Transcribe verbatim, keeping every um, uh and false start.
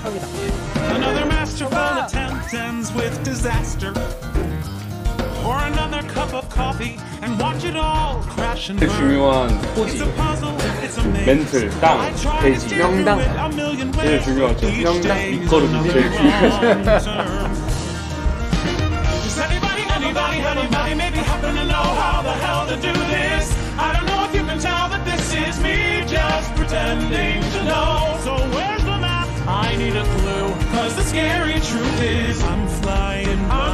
척이다. Another masterful attempt ends with disaster. Pour another cup of coffee and watch it all crash and burn. 중요한 It's 포지, a puzzle, it's a maze. 멘틀, 땅, I tried 돼지. to do it 명당. a million 제일 ways. 중요하죠. Each 명당. day is 밑거름이 another 제일 중요하죠. wrong turn. Does anybody, anybody, anybody maybe happen to know how the hell to do this? I don't know if you can tell, but this is me just pretending to know. So where's the map? I need a clue. Cause the scary truth is I'm flying.